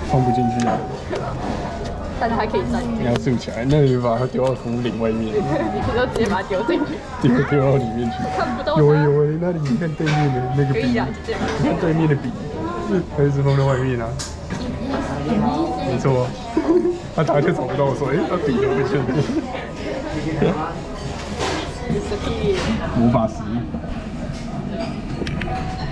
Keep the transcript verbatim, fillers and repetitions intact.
放不进去啊。 但它还可以站。 你要竖起来，那你把它丢到风铃外面。 你就直接把它丢进去。 丢丢到里面去。 看不到。 有哎有哎，那里你看对面的那个笔， 可以啊，就这样。 你看对面的笔，还是放在外面啊？没错。他打就找不到我说，哎，他笔有没有确定？魔法石。